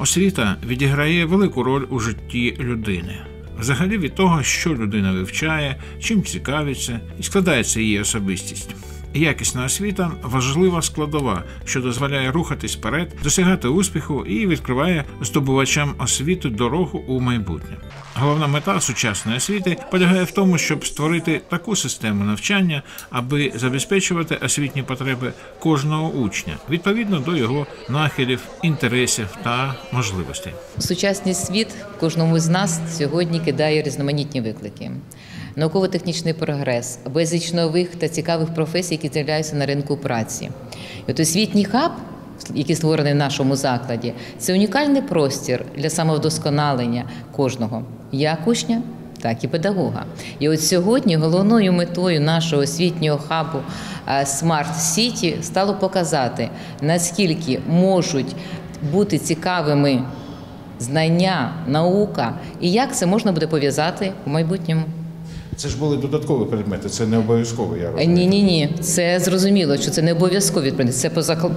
Освіта відіграє велику роль у житті людини. Взагалі від того, що людина вивчає, чим цікавиться і складається її особистість. Якісна освіта – важлива складова, що дозволяє рухатись вперед, досягати успіху і відкриває здобувачам освіти дорогу у майбутнє. Головна мета сучасної освіти полягає в тому, щоб створити таку систему навчання, аби забезпечувати освітні потреби кожного учня, відповідно до його нахилів, інтересів та можливостей. Сучасний світ кожному з нас сьогодні кидає різноманітні виклики. Науково-технічний прогрес, безліч нових та цікавих професій, які з'являються на ринку праці. І от освітній хаб, який створений в нашому закладі, це унікальний простір для самовдосконалення кожного, як учня, так і педагога. І от сьогодні головною метою нашого освітнього хабу Smart City стало показати, наскільки можуть бути цікавими знання, наука і як це можна буде пов'язати в майбутньому. Це ж були додаткові предмети, це не обов'язково, я розумію. Ні. Це зрозуміло, що це не обов'язкові предмети, це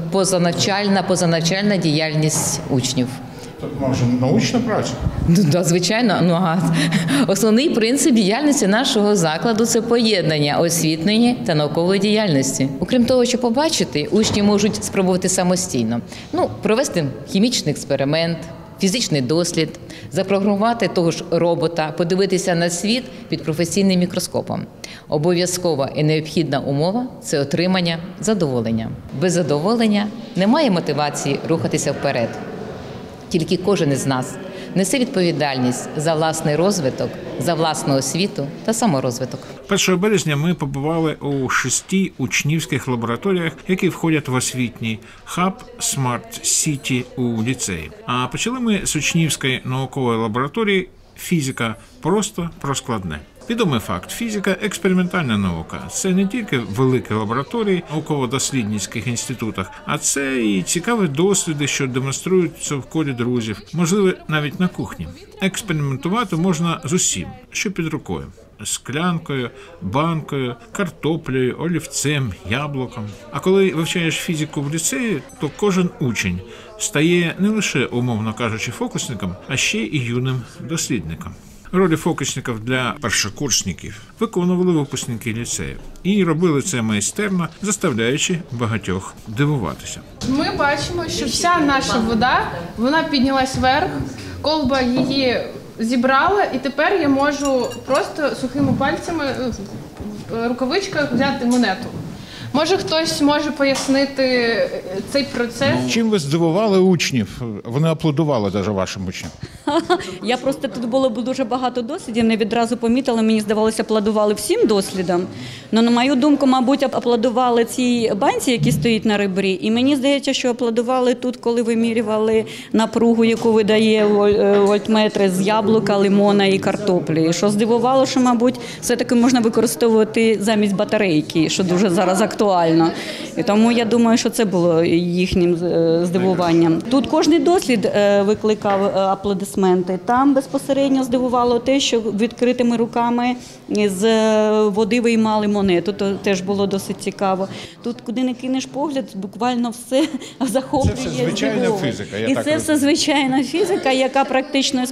позанавчальна діяльність учнів. Тобто, може, научна праця? Да, звичайно. Основний принцип діяльності нашого закладу – це поєднання освітньої та наукової діяльності. Окрім того, що побачити, учні можуть спробувати самостійно. Провести хімічний експеримент, фізичний дослід, запрограмувати того ж робота, подивитися на світ під професійним мікроскопом. Обов'язкова і необхідна умова – це отримання задоволення. Без задоволення немає мотивації рухатися вперед. Тільки кожен із нас несе відповідальність за власний розвиток, за власну освіту та саморозвиток. 1 березня ми побували у 6 учнівських лабораторіях, які входять в освітній хаб Smart City у ліцеї. А почали ми з учнівської наукової лабораторії «Фізика. Просто про складне». Відомий факт – фізика – експериментальна наука. Це не тільки великі лабораторії в науково-дослідницьких інститутах, а це і цікаві досліди, що демонструються в колі друзів, можливо, навіть на кухні. Експериментувати можна з усім, що під рукою. Склянкою, банкою, картоплею, олівцем, яблуком. А коли вивчаєш фізику в ліцеї, то кожен учень стає не лише, умовно кажучи, фокусником, а ще і юним дослідником. Ролі фокусників для першокурсників виконували випускники ліцею. І робили це майстерно, заставляючи багатьох дивуватися. Ми бачимо, що вся наша вода, вона піднялась вверх, колба її зібрала, і тепер я можу просто сухими пальцями в рукавичках взяти монету. Може, хтось може пояснити цей процес? Чим ви здивували учнів? Вони аплодували навіть вашим учням. Я просто, тут було дуже багато дослідів, не відразу помітила, мені здавалося, аплодували всім дослідам. Але, на мою думку, мабуть, аплодували цій банці, які стоїть на ребрі. І мені здається, що аплодували тут, коли вимірювали напругу, яку видає вольтметри з яблука, лимона і картоплі. Що здивувало, що, мабуть, все-таки можна використовувати замість батарейки, що дуже зараз актуально. І тому я думаю, що це було їхнім здивуванням. Тут кожний дослід викликав аплодисменти. Там безпосередньо здивувало те, що відкритими руками з води виймали монету. То теж було досить цікаво. Тут, куди не кинеш погляд, буквально все захоплює. Це все звичайна фізика. І це все звичайна фізика, яка практично з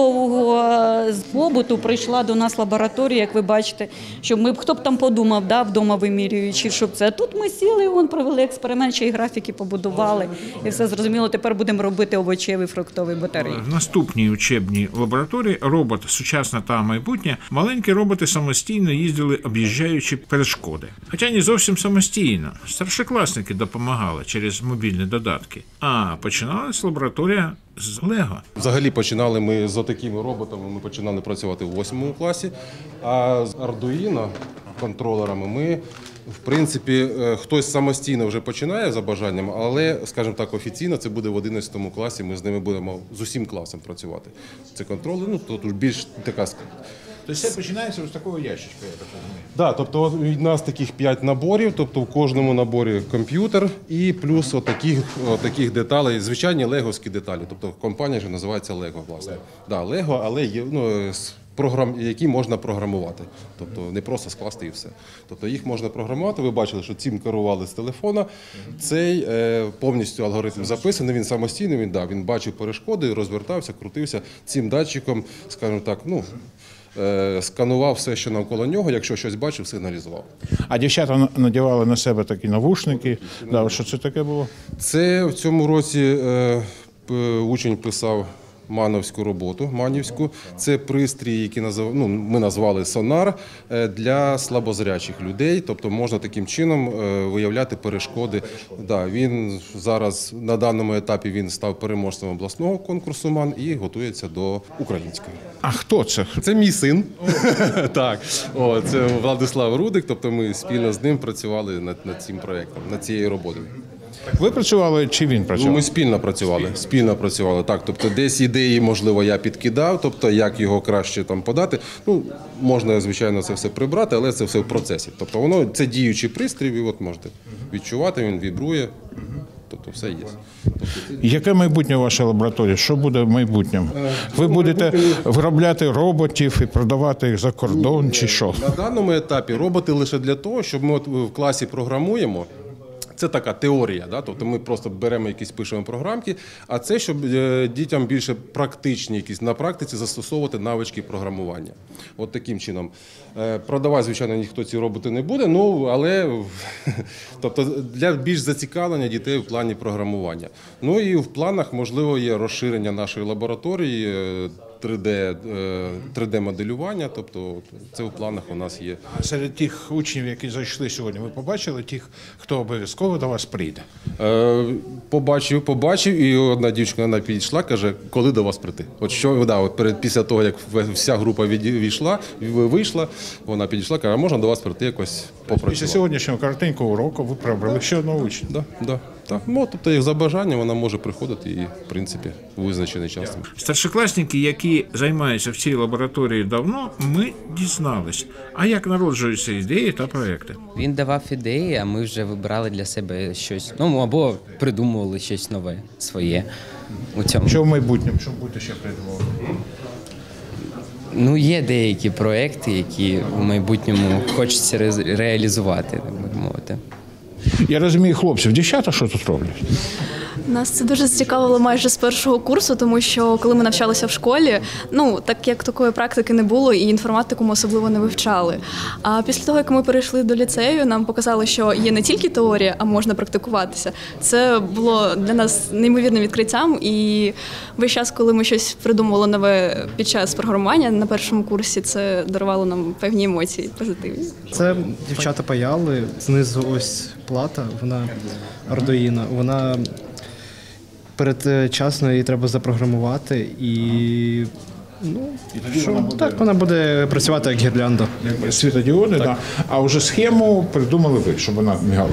побуту прийшла до нас в лабораторію, як ви бачите. Хто б там подумав, вдома вимірюючи, щоб це. Тут ми сіли, провели експеримент, ще й графіки побудували. І все зрозуміло, тепер будемо робити овочеві, фруктові батареї. В наступній учебній лабораторії «Робот. Сучасне та майбутнє» маленькі роботи самостійно їздили, об'їжджаючи перешкоди. Хоча не зовсім самостійно. Старшокласники допомагали через мобільні додатки. А починалась лабораторія з Лего. Взагалі починали ми з такими роботами, ми починали працювати в 8 класі, а з Arduino контролерами ми, в принципі, хтось самостійно вже починає за бажанням, але, скажімо так, офіційно це буде в 11 класі, ми з ними будемо з усім класом працювати. Це контролер, тут більш така... Тобто все починається з такого ящичка, я так розумію? Так, тобто у нас таких 5 наборів, тобто в кожному наборі комп'ютер і плюс отаких деталей, звичайні леговські деталі. Тобто компанія вже називається Лего, власне. Так, Лего, але є які можна програмувати. Тобто не просто скласти і все. Тобто їх можна програмувати. Ви бачили, що цим керували з телефона. Цей повністю алгоритм записаний, він самостійний, він бачив перешкоди, розвертався, крутився. Цим датчиком, скажімо так, сканував все, що навколо нього, якщо щось бачив, сигналізував. А дівчата надягали на себе такі навушники. Да, що це таке було? Це в цьому році учень писав мановську роботу, манівську. Це пристрій, який ми назвали сонар для слабозрячих людей. Тобто можна таким чином виявляти перешкоди. Да, він зараз на даному етапі він став переможцем обласного конкурсу МАН і готується до української. А хто це? Це мій син. Так, це Владислав Рудик. Тобто ми спільно з ним працювали над цим проєктом, над цією роботою. Ви працювали чи він працював? Ми спільно працювали. Так, тобто десь ідеї, можливо, я підкидав, тобто як його краще там подати. Можна, звичайно, це все прибрати, але це все в процесі. Тобто це діючий пристрій, і от можете відчувати, він вібрує. Тобто все є. Яке майбутнє ваша лабораторія? Що буде в майбутньому? Ви будете виробляти роботів і продавати їх за кордон чи що? На даному етапі роботи лише для того, щоб ми в класі програмуємо. Це така теорія, да? Тобто ми просто беремо якісь пишемо програмки, а це, щоб дітям більше практичні якісь на практиці застосовувати навички програмування. От таким чином. Продавати, звичайно, ніхто ці роботи не буде, але тобто для більш зацікавлення дітей в плані програмування. Ну і в планах, можливо, є розширення нашої лабораторії, 3D-моделювання, тобто це в планах у нас є. Серед тих учнів, які зайшли сьогодні, ви побачили тих, хто обов'язково до вас прийде? Побачив, і одна дівчинка вона підійшла, каже, коли до вас прийти. Після того, як вся група вийшла, вона підійшла, каже, а можна до вас прийти якось попрацювати. Після сьогоднішнього коротенького уроку ви прибрали ще одного учня? Так. Тобто, як за бажанням, вона може приходити і, в принципі, у визначений час. Старшокласники, які займаються в цій лабораторії давно, ми дізнались. А як народжуються ідеї та проекти? Він давав ідеї, а ми вже вибирали для себе щось, або придумували щось нове, своє у цьому. Що в майбутньому? Що будете ще придумувати? Є деякі проекти, які в майбутньому хочеться реалізувати, так би мовити. Я розумію хлопців, дівчата що тут роблять? Нас це дуже зацікавило майже з першого курсу, тому що коли ми навчалися в школі, так як такої практики не було і інформатику ми особливо не вивчали. А після того, як ми перейшли до ліцею, нам показали, що є не тільки теорія, а можна практикуватися. Це було для нас неймовірним відкриттям, і весь час, коли ми щось придумували нове під час програмування на першому курсі, це дарувало нам певні емоції позитивні. Це дівчата паяли, знизу ось плата, вона Arduino, вона передчасно її треба запрограмувати і вона буде працювати як гірлянда. Світодіоди, так. А вже схему придумали ви, щоб вона мігала?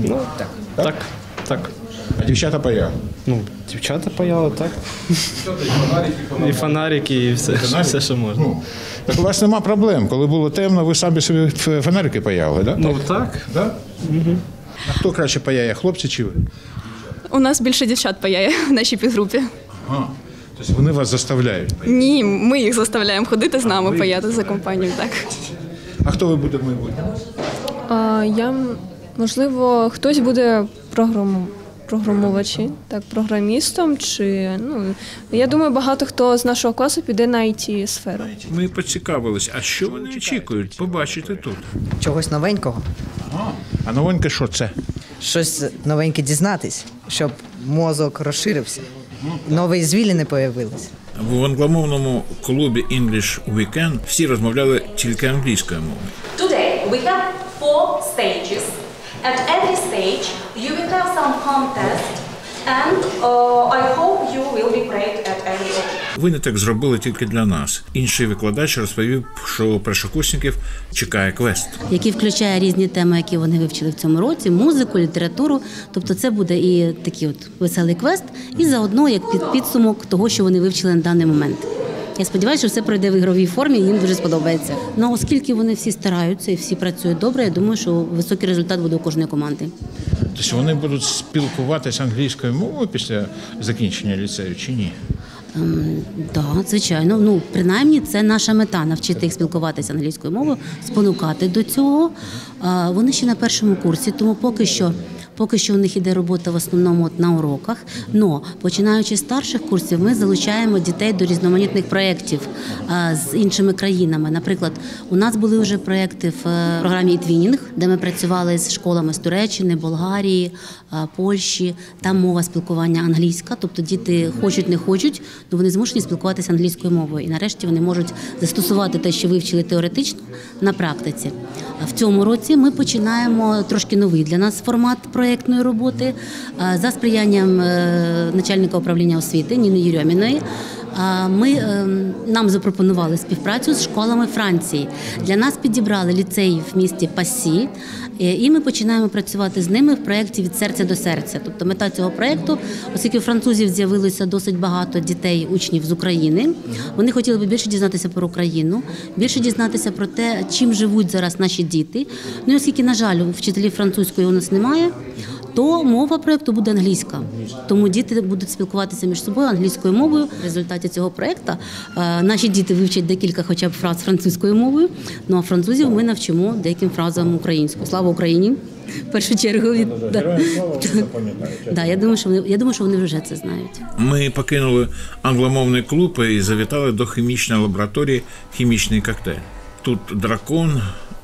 Так. А дівчата паяли? Дівчата паяли, так. І фонарики, і все, що можна. Так у вас нема проблем. Коли було темно, ви самі собі фонарики паяли, так? Так. Угу. А хто краще паяє, хлопці чи ви? У нас більше дівчат паяє в нашій підгрупі. Тобто вони вас заставляють? Ні, ми їх заставляємо ходити з нами, паяти за компанію, так. А хто ви буде в майбутньому? Можливо, хтось буде програмувачі, програмістом, я думаю, багато хто з нашого класу піде на IT-сферу. Ми поцікавились, а що вони очікують побачити тут? Чогось новенького. А новеньке що це? Щось новеньке дізнатись, щоб мозок розширився, нові звілини появились. В англомовному клубі English Weekend всі розмовляли тільки англійською мовою. Today we have 4 stages. At every stage you will have some contest and I hope you will be great at every of them. Ви не так зробили тільки для нас. Інший викладач розповів, що першокурсників чекає квест. Який включає різні теми, які вони вивчили в цьому році, музику, літературу. Тобто це буде і такий веселий квест, і заодно як підсумок того, що вони вивчили на даний момент. Я сподіваюся, що все пройде в ігровій формі, і їм дуже сподобається. Оскільки вони всі стараються і всі працюють добре, я думаю, що високий результат буде у кожної команди. Тобто вони будуть спілкуватися англійською мовою після закінчення ліцею чи ні? Так, звичайно. Ну, принаймні, це наша мета – навчити їх спілкуватися англійською мовою, спонукати до цього. Вони ще на першому курсі, тому поки що у них іде робота в основному на уроках. Но, починаючи з старших курсів, ми залучаємо дітей до різноманітних проєктів з іншими країнами. Наприклад, у нас були вже проєкти в програмі «Ітвінінг», де ми працювали з школами з Туреччини, Болгарії, Польщі. Там мова спілкування англійська, тобто діти хочуть, не хочуть, але вони змушені спілкуватися англійською мовою. І нарешті вони можуть застосувати те, що вивчили теоретично, на практиці. В цьому році ми починаємо трошки новий для нас формат проєктної роботи за сприянням начальника управління освіти Ніни Єрьоміної. Нам запропонували співпрацю з школами Франції. Для нас підібрали ліцей в місті Пассі, і ми починаємо працювати з ними в проєкті «Від серця до серця». Тобто мета цього проєкту, оскільки у французів з'явилося досить багато дітей, учнів з України, вони хотіли б більше дізнатися про Україну, більше дізнатися про те, чим живуть зараз наші діти. Ну і оскільки, на жаль, вчителів французької у нас немає, то мова проєкту буде англійська. Тому діти будуть спілкуватися між собою англійською мовою. В результаті цього проєкту наші діти вивчать декілька хоча б фраз французькою мовою, ну а французів ми навчимо деяким фразам українською. Слава Україні! В першу чергу. Я думаю, що вони вже це знають. Ми покинули англомовний клуб і завітали до хімічної лабораторії «Хімічний коктейль». Тут дракон,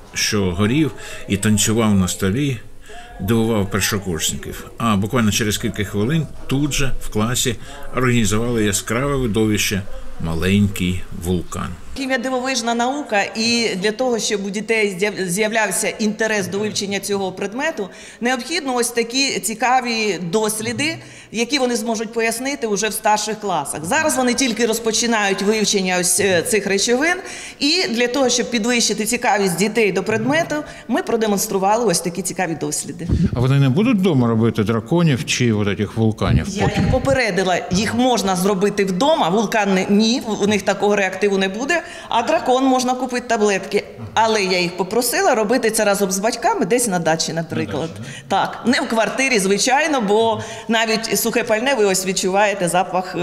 що горів і танцював на столі, дивував першокурсників. А буквально через кілька хвилин тут же в класі організували яскраве видовище «Маленький вулкан». Хімія – дивовижна наука, і для того, щоб у дітей з'являвся інтерес до вивчення цього предмету, необхідно ось такі цікаві досліди, які вони зможуть пояснити вже в старших класах. Зараз вони тільки розпочинають вивчення ось цих речовин, і для того, щоб підвищити цікавість дітей до предмету, ми продемонстрували ось такі цікаві досліди. А вони не будуть вдома робити драконів чи от цих вулканів? Я їх попередила, їх можна зробити вдома, вулкан ні, у них такого реактиву не буде. А дракон можна купити таблетки. Але я їх попросила робити це разом з батьками десь на дачі, наприклад. Так, не в квартирі, звичайно, бо навіть сухе пальне ви ось відчуваєте запах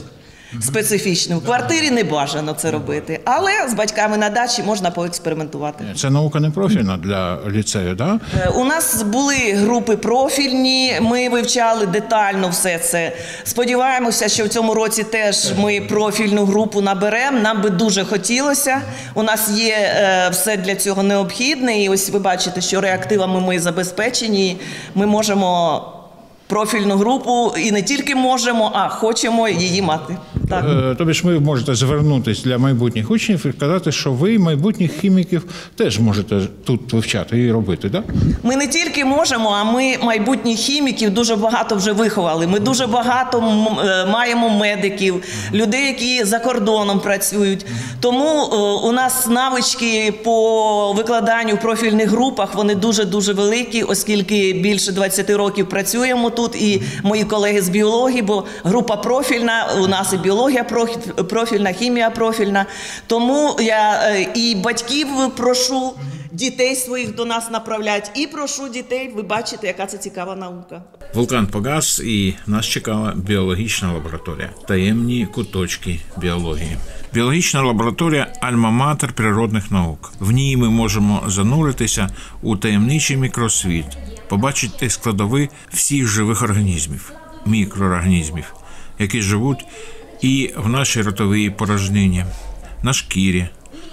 специфічний. В квартирі не бажано це робити. Але з батьками на дачі можна поекспериментувати. Це наука не профільна для ліцею, так? У нас були групи профільні, ми вивчали детально все це. Сподіваємося, що в цьому році теж ми профільну групу наберемо. Нам би дуже хотілося. У нас є все для цього необхідне. І ось ви бачите, що реактивами ми забезпечені. Ми можемо профільну групу і не тільки можемо, а хочемо її мати. Тобі ж ви можете звернутися для майбутніх учнів і сказати, що ви майбутніх хіміків теж можете тут вивчати і робити, так? Ми не тільки можемо, а ми майбутніх хіміків дуже багато вже виховали. Ми дуже багато маємо медиків, людей, які за кордоном працюють. Тому у нас навички по викладанню в профільних групах, вони дуже-дуже великі, оскільки більше 20 років працюємо тут, і мої колеги з біології, бо група профільна, у нас і біологія профільна, хімія профільна. Тому я і батьків прошу дітей своїх до нас направляти, і прошу дітей, ви бачите, яка це цікава наука. Вулкан погас, і нас чекала біологічна лабораторія. Таємні куточки біології. Біологічна лабораторія – альма-матер природних наук. В ній ми можемо зануритися у таємничий мікросвіт, побачити складові всіх живих організмів, мікроорганізмів, які живуть і в нашій ротовій порожнині, на шкірі,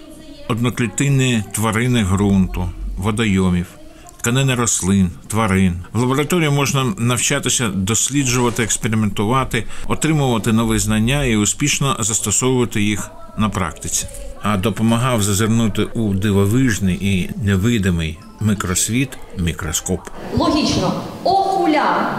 одноклітинні тварини ґрунту, водойомів, тканини рослин, тварин. В лабораторії можна навчатися досліджувати, експериментувати, отримувати нові знання і успішно застосовувати їх на практиці. А допомагав зазирнути у дивовижний і невидимий мікросвіт мікроскоп. Логічно. Окуляр.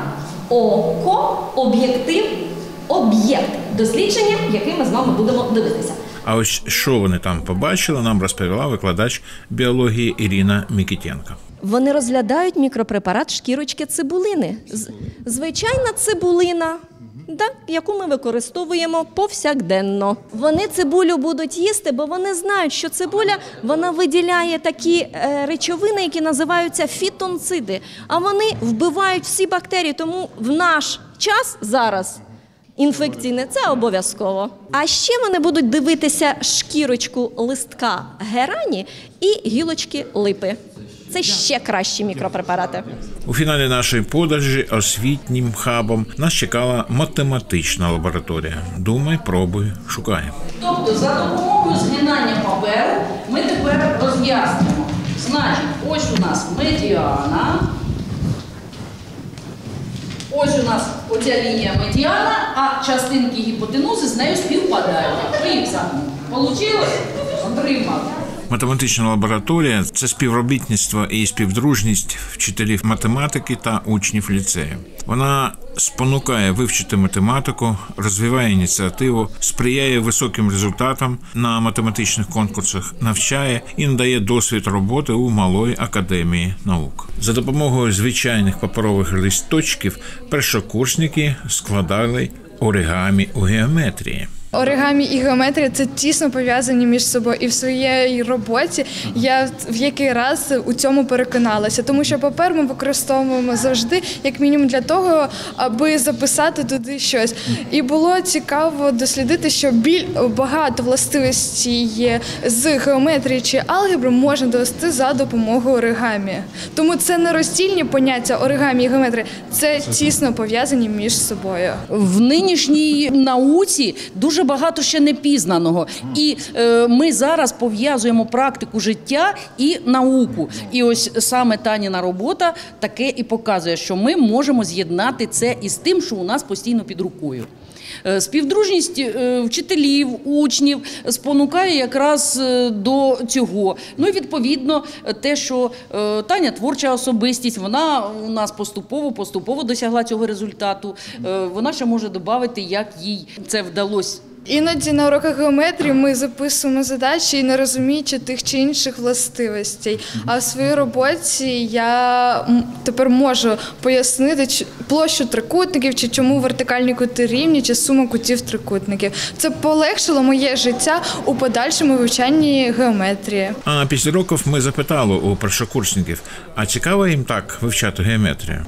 Око, об'єктив, об'єкт. Дослідження, яке ми з вами будемо дивитися. А ось що вони там побачили, нам розповіла викладач біології Ірина Мікітєнко. Вони розглядають мікропрепарат шкірочки цибулини. Звичайна цибулина, яку ми використовуємо повсякденно. Вони цибулю будуть їсти, бо вони знають, що цибуля вона виділяє такі речовини, які називаються фітонциди. А вони вбивають всі бактерії, тому в наш час зараз інфекційне, це обов'язково. А ще вони будуть дивитися шкірочку листка герані і гілочки липи. Це ще кращі мікропрепарати. У фіналі нашої подорожі освітнім хабом нас чекала математична лабораторія. Думай, пробуй, шукай. Тобто за допомогою згинання паперу ми тепер роз'яснимо. Значить, ось у нас медіана. Ось у нас оця лінія медіана, а частинки гіпотенузи з нею співпадають. Ви їх загнули. Получилось? Отримав. Математична лабораторія – це співробітництво і співдружність вчителів математики та учнів ліцею. Вона спонукає вивчити математику, розвиває ініціативу, сприяє високим результатам на математичних конкурсах, навчає і надає досвід роботи у Малої академії наук. За допомогою звичайних паперових листочків першокурсники складали оригамі у геометрії. Оригамі і геометрія – це тісно пов'язані між собою. І в своїй роботі я в який раз у цьому переконалася. Тому що папер ми використовуємо завжди, як мінімум для того, аби записати туди щось. І було цікаво дослідити, що багато властивостей з геометрії чи алгебри можна довести за допомогою оригамі. Тому це не роздільні поняття оригамі і геометрія, це тісно пов'язані між собою. В нинішній науці дуже багато ще не пізнаного. І ми зараз пов'язуємо практику життя і науку. І ось саме Таніна робота таке і показує, що ми можемо з'єднати це із тим, що у нас постійно під рукою. Співдружність вчителів, учнів спонукає якраз до цього. Ну і відповідно те, що Таня творча особистість, вона у нас поступово досягла цього результату. Вона ще може додати, як їй це вдалося. Іноді на уроках геометрії ми записуємо задачі, не розуміючи тих чи інших властивостей. А в своїй роботі я тепер можу пояснити площу трикутників, чи чому вертикальні кути рівні, чи сума кутів трикутників. Це полегшило моє життя у подальшому вивчанні геометрії. А після років ми запитали у першокурсників, а цікаво їм так вивчати геометрію?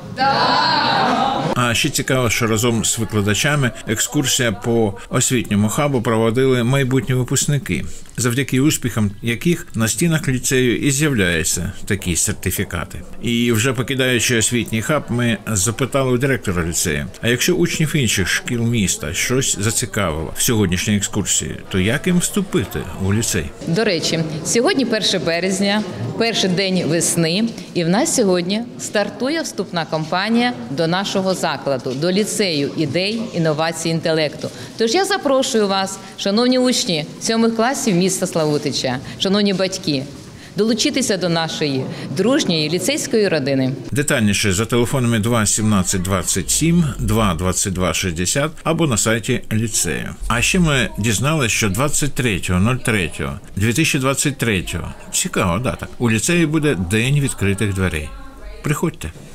А ще цікаво, що разом з викладачами екскурсія по освітньому хабу проводили майбутні випускники, завдяки успіхам яких на стінах ліцею і з'являються такі сертифікати. І вже покидаючи освітній хаб, ми запитали у директора ліцею, а якщо учнів інших шкіл міста щось зацікавило в сьогоднішній екскурсії, то як їм вступити у ліцей? До речі, сьогодні 1 березня, перший день весни, і в нас сьогодні стартує вступна кампанія до нашого закладу, до ліцею ідей, інновацій, інтелекту. Тож я запрошую вас, шановні учні 7 класів міста Славутича, шановні батьки, долучитися до нашої дружньої ліцейської родини. Детальніше за телефонами 2 17 27, 2 22 60 або на сайті ліцею. А ще ми дізналися, що 23.03.2023, цікава дата, у ліцеї буде День відкритих дверей. Приходьте.